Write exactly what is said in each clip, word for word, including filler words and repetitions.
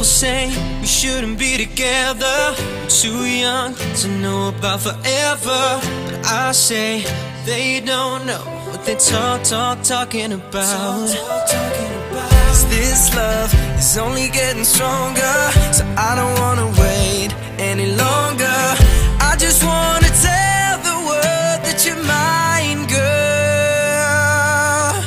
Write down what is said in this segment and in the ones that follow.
say we shouldn't be together. We're too young to know about forever. But I say they don't know what they talk, talk, talking about. Cause this love is only getting stronger, so I don't wanna wait any longer. I just wanna tell the world that you're mine, girl.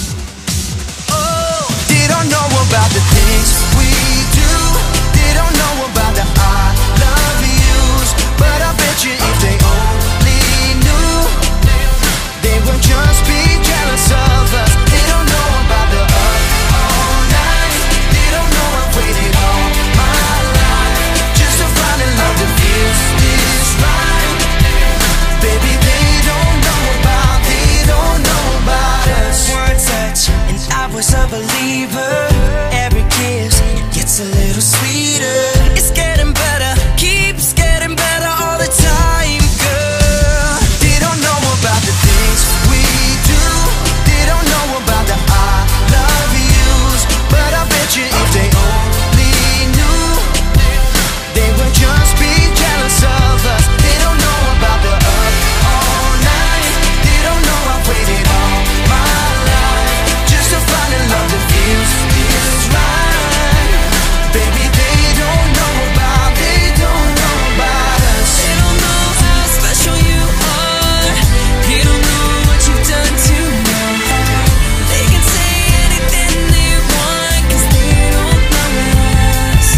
Oh, they don't know about the things we do. They don't know about the I love yous. But I bet you if they only knew, they would just be jealous of us. They don't know about the up all night. They don't know I've waited all my life just to find a love that feels this right. Baby, they don't know about, they don't know about us. One touch and I was a believer. Every kiss gets a little sweeter. It's getting better, keeps getting better all the time, girl. They don't know about the things we do. They don't know about the I love yous. But I bet you if they only knew, they would just be jealous of us. They don't know about the up all night. They don't know I've waited all my life just to find a love that feels this right. Baby, they don't know about, they don't know about us. They don't know how special you are. They don't know what you've done to me. They can say anything they want, cause they don't know us.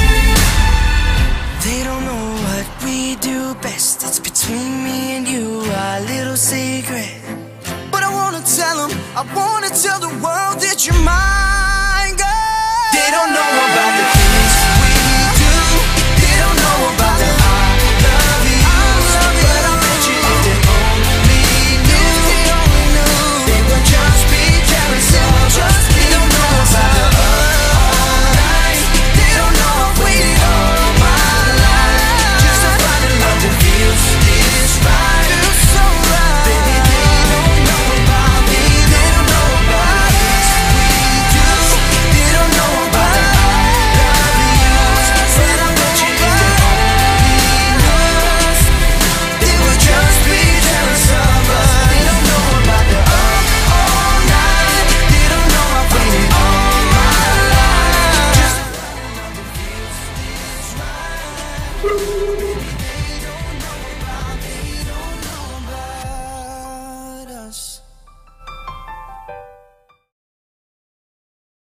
They don't know what we do best. It's between me and you, our little secret. But I wanna tell them, I wanna tell the world that you're mine, girl. They don't know about the things we do. They don't know about the I love yous. But I bet you if they only knew, they would just be jealous of us. They don't know about the up all night. They don't know I've waited all my life just to find a love that feels this right. Feels so right. Baby, they don't know about me. They don't know about us. We do. They don't know about the I love yous. But I bet you if they only knew, they would just be jealous of us. They don't know about the up all night. They don't know I've waited all my life just to find a love that feels this right.